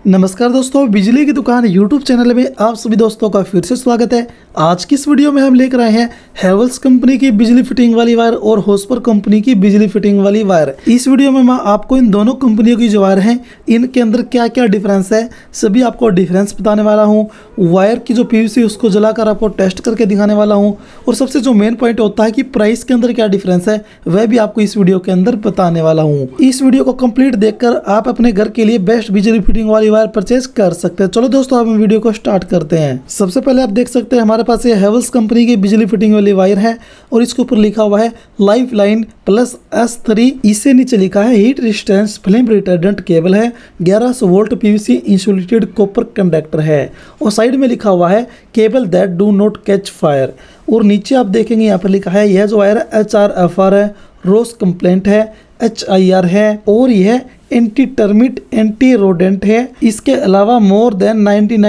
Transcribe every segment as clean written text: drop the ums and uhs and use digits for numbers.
नमस्कार दोस्तों, बिजली की दुकान यूट्यूब चैनल में आप सभी दोस्तों का फिर से स्वागत है। आज की इस वीडियो में हम लेकर आए हैं हेवल्स कंपनी की बिजली फिटिंग वाली वायर और होस्पर कंपनी की बिजली फिटिंग वाली वायर। इस वीडियो में मैं आपको इन दोनों कंपनियों की जो वायर हैं इनके अंदर क्या क्या डिफरेंस है सभी आपको डिफरेंस बताने वाला हूँ। वायर की जो पीवीसी उसको जलाकर आपको टेस्ट करके दिखाने वाला हूँ और सबसे जो मेन पॉइंट होता है कि प्राइस के अंदर क्या डिफरेंस है वह भी आपको इस वीडियो के अंदर बताने वाला हूँ। इस वीडियो को कंप्लीट देखकर आप अपने घर के लिए बेस्ट बिजली फिटिंग वाली वायर परचेज कर सकते हैं। चलो दोस्तों, अब हम वीडियो को स्टार्ट करते हैं। सबसे पहले आप देख सकते हैं हमारे पास ये हेवल्स कंपनी की बिजली फिटिंग वाली वायर है और इसके ऊपर लिखा हुआ है लाइफ लाइन प्लस S3। इससे नीचे लिखा है heat resistance flame retardant cable है, 1100 volt PVC insulated copper conductor है और साइड में लिखा हुआ है cable that do not catch fire. और नीचे आप देखेंगे यहाँ पर लिखा है यह जो वायर HRFR है, रोस कंप्लेंट है, HIR है और यह एंटी टर्मिट एंटी रोडेंट है। इसके अलावा मोर देन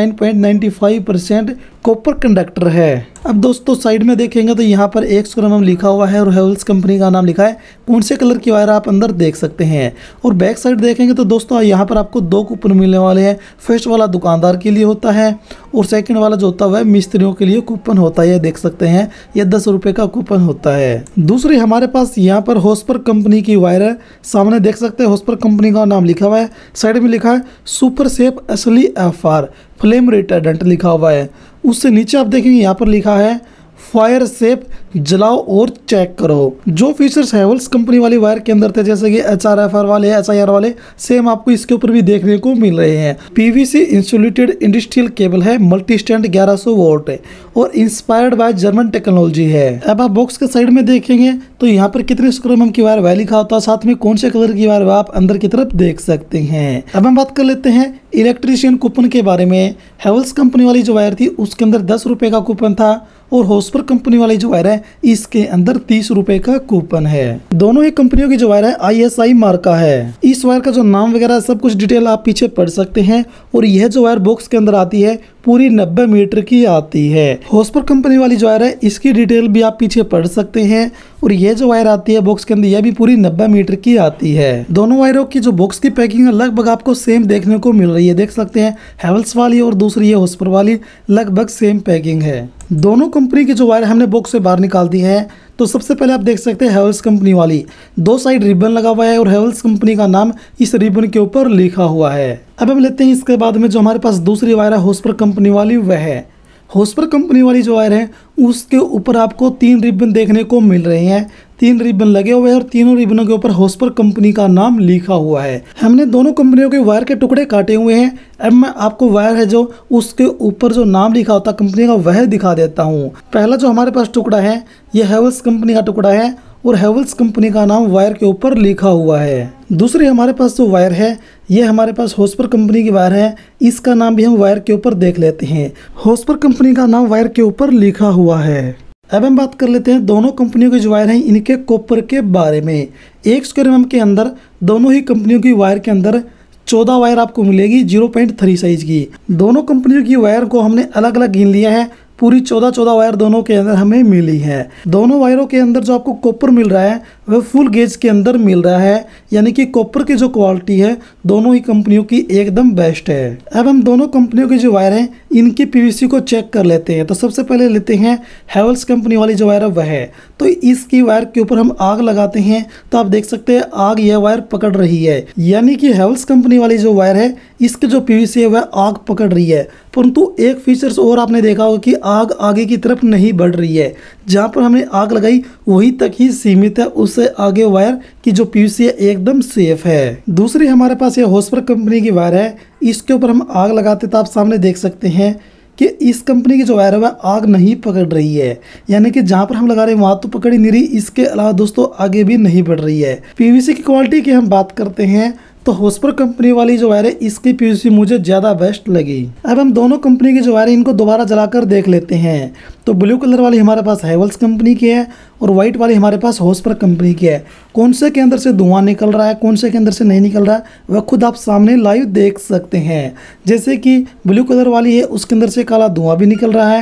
99.95% कॉपर कंडक्टर है। अब दोस्तों साइड में देखेंगे तो यहाँ पर 100 mm लिखा हुआ है और हेवल्स कंपनी का नाम लिखा है। कौन से कलर की वायर आप अंदर देख सकते हैं। और बैक साइड देखेंगे तो दोस्तों यहाँ पर आपको 2 कूपन मिलने वाले हैं। फर्स्ट वाला दुकानदार के लिए होता है और सेकंड वाला जो होता है वह मिस्त्रियों के लिए कूपन होता है। देख सकते हैं यह 10 रुपये का कूपन होता है। दूसरी हमारे पास यहाँ पर होस्पर कंपनी की वायर है। सामने देख सकते हैं होस्पर कंपनी का नाम लिखा हुआ है। साइड में लिखा है सुपर सेफ असली FR फ्लेम रिटार्डेंट लिखा हुआ है। उससे नीचे आप देखेंगे यहाँ पर लिखा है फायर सेफ जलाओ और चेक करो। जो फीचर्स हेवल्स कंपनी वाली वायर के अंदर थे जैसे कि HRFR वाले HIR वाले सेम आपको इसके ऊपर भी देखने को मिल रहे हैं। पीवीसी इंसुलेटेड इंडस्ट्रियल केबल है, मल्टी स्टैंड 1100 वोल्ट है और इंस्पायर्ड बाय जर्मन टेक्नोलॉजी है। अब आप बॉक्स के साइड में देखेंगे तो यहाँ पर कितने स्क्रू mm की वायर वह लिखा होता है, साथ में कौन से कलर की वायर आप अंदर की तरफ देख सकते हैं। अब हम बात कर लेते हैं इलेक्ट्रीशियन कूपन के बारे में। हेवल्स कंपनी वाली जो वायर थी उसके अंदर 10 रुपये का कूपन था और होस्पर कंपनी वाली जो वायर है इसके अंदर 30 रुपये का कूपन है। दोनों ही कंपनियों की जो वायर है ISI मार्का है। इस वायर का जो नाम वगैरह सब कुछ डिटेल आप पीछे पढ़ सकते हैं। और यह जो वायर बॉक्स के अंदर आती है पूरी 90 मीटर की आती है। होस्पर कंपनी वाली जो वायर है इसकी डिटेल भी आप पीछे पढ़ सकते हैं। और यह जो वायर आती है बॉक्स के अंदर यह भी पूरी 90 मीटर की आती है। दोनों वायरों की जो बॉक्स की पैकिंग है लगभग आपको सेम देखने को मिल रही है। देख सकते हैं हेवल्स वाली और दूसरी है होस्पर वाली, लगभग सेम पैकिंग है। दोनों कंपनी की जो वायर हमने बॉक्स से बाहर निकाल दी है। तो सबसे पहले आप देख सकते हैं हेवल्स कंपनी वाली 2 साइड रिबन लगा हुआ है और हेवल्स कंपनी का नाम इस रिबन के ऊपर लिखा हुआ है। अब हम लेते हैं इसके बाद में जो हमारे पास दूसरी वायर है होस्पर कंपनी वाली, वह है होस्पर कंपनी वाली जो वायर है उसके ऊपर आपको 3 रिबन देखने को मिल रहे हैं। 3 रिबन लगे हुए हैं और तीनों रिबनों के ऊपर होस्पर कंपनी का नाम लिखा हुआ है। हमने दोनों कंपनियों के वायर के टुकड़े काटे हुए हैं। अब मैं आपको वायर है जो उसके ऊपर जो नाम लिखा होता है कंपनी का वह दिखा देता हूँ। पहला जो हमारे पास टुकड़ा है यह हेवल्स कंपनी का टुकड़ा है और हेवल्स कंपनी का नाम वायर के ऊपर लिखा हुआ है। दूसरी हमारे पास जो वायर है यह हमारे पास होस्पर कंपनी की वायर है। इसका नाम भी हम वायर के ऊपर देख लेते हैं। होस्पर कंपनी का नाम वायर के ऊपर लिखा हुआ है। अब हम बात कर लेते हैं दोनों कंपनियों की जो वायर है इनके कॉपर के बारे में। 1 स्क्वायर mm के अंदर दोनों ही कंपनियों की वायर के अंदर 14 वायर आपको मिलेगी 0.3 साइज की। दोनों कंपनियों की वायर को हमने अलग अलग गिन लिया है। पूरी 14 वायर दोनों के अंदर हमें मिली है। दोनों वायरों के अंदर जो आपको कॉपर मिल रहा है वह फुल गेज के अंदर मिल रहा है, यानी कि कॉपर की जो क्वालिटी है दोनों ही कंपनियों की एकदम बेस्ट है। अब हम दोनों कंपनियों की जो वायर है इनकी पीवीसी को चेक कर लेते हैं। तो सबसे पहले लेते हैं हेवल्स कंपनी वाली जो वायर है वह है। तो इसकी वायर के ऊपर हम आग लगाते हैं तो आप देख सकते हैं आग यह वायर पकड़ रही है, यानी कि हेवल्स कंपनी वाली जो वायर है इसके जो पीवीसी है वह आग पकड़ रही है। परंतु एक फीचर्स और आपने देखा होगा कि आग आगे की तरफ नहीं बढ़ रही है। जहाँ पर हमने आग लगाई वहीं तक ही सीमित है, उससे आगे वायर की जो पीवीसी है एकदम सेफ है। दूसरी हमारे पास ये होस्पर कंपनी की वायर है। इसके ऊपर हम आग लगाते तो आप सामने देख सकते हैं कि इस कंपनी की जो वायर है वह आग नहीं पकड़ रही है, यानी कि जहाँ पर हम लगा रहे हैं वहाँ तो पकड़ ही नहीं रही, इसके अलावा दोस्तों आगे भी नहीं बढ़ रही है। पीवीसी की क्वालिटी की हम बात करते हैं तो होस्पर कंपनी वाली जो वायर है इसकी पीवीसी मुझे ज़्यादा बेस्ट लगी। अब हम दोनों कंपनी की जो वायर है इनको दोबारा जलाकर देख लेते हैं। तो ब्लू कलर वाली हमारे पास हेवल्स कंपनी की है और वाइट वाली हमारे पास होस्पर कंपनी की है। कौन से के अंदर से धुआं निकल रहा है, कौन से के अंदर से नहीं निकल रहा है वह खुद आप सामने लाइव देख सकते हैं। जैसे कि ब्लू कलर वाली है उसके अंदर से काला धुआं भी निकल रहा है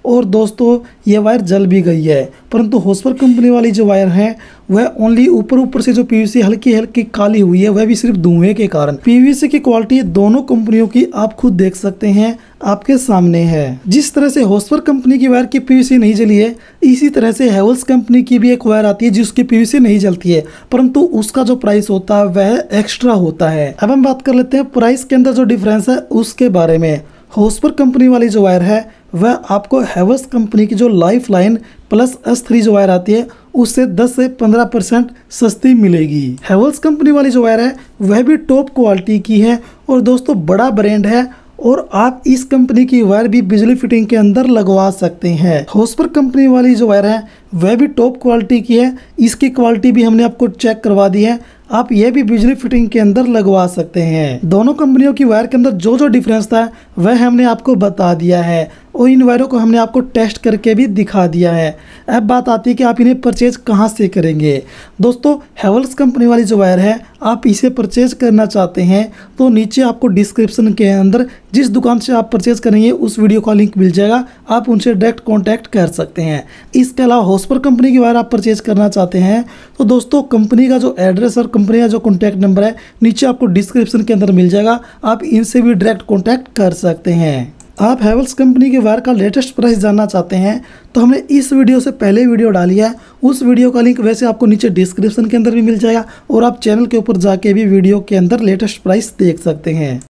और दोस्तों ये वायर जल भी गई है। परंतु होस्पर कंपनी वाली जो वायर है वह ओनली ऊपर से जो पीवीसी हल्की हल्की काली हुई है, वह भी सिर्फ धुएं के कारण। पीवीसी की क्वालिटी दोनों कंपनियों की आप खुद देख सकते हैं, आपके सामने है। जिस तरह से होस्पर कंपनी की वायर की पीवीसी नहीं जली है, इसी तरह से हेवल्स कंपनी की भी एक वायर आती है जिसकी पीवीसी नहीं जलती है, परंतु उसका जो प्राइस होता है वह एक्स्ट्रा होता है। अब हम बात कर लेते हैं प्राइस के अंदर जो डिफरेंस है उसके बारे में। होस्पर कंपनी वाली जो वायर है वह आपको हेवल्स कंपनी की जो लाइफ लाइन प्लस S3 जो वायर आती है उससे 10 से 15% सस्ती मिलेगी। हेवल्स कंपनी वाली जो वायर है वह भी टॉप क्वालिटी की है और दोस्तों बड़ा ब्रांड है और आप इस कंपनी की वायर भी बिजली फिटिंग के अंदर लगवा सकते हैं। होस्पर कंपनी वाली जो वायर है वह भी टॉप क्वालिटी की है, इसकी क्वालिटी भी हमने आपको चेक करवा दी है, आप ये भी बिजली फिटिंग के अंदर लगवा सकते हैं। दोनों कंपनियों की वायर के अंदर जो जो डिफरेंस था वह हमने आपको बता दिया है और इन वायरों को हमने आपको टेस्ट करके भी दिखा दिया है। अब बात आती है कि आप इन्हें परचेज कहाँ से करेंगे। दोस्तों हेवल्स कंपनी वाली जो वायर है आप इसे परचेज करना चाहते हैं तो नीचे आपको डिस्क्रिप्शन के अंदर जिस दुकान से आप परचेज करेंगे उस वीडियो का लिंक मिल जाएगा, आप उनसे डायरेक्ट कॉन्टैक्ट कर सकते हैं। इसके अलावा होस्पर कंपनी की वायर आप परचेज करना चाहते हैं तो दोस्तों कंपनी का जो एड्रेस और कंपनी का जो कॉन्टैक्ट नंबर है नीचे आपको डिस्क्रिप्शन के अंदर मिल जाएगा, आप इनसे भी डायरेक्ट कॉन्टैक्ट कर सकते हैं। आप हेवल्स कंपनी के वायर का लेटेस्ट प्राइस जानना चाहते हैं तो हमने इस वीडियो से पहले वीडियो डाली है, उस वीडियो का लिंक वैसे आपको नीचे डिस्क्रिप्शन के अंदर भी मिल जाएगा और आप चैनल के ऊपर जाके भी वीडियो के अंदर लेटेस्ट प्राइस देख सकते हैं।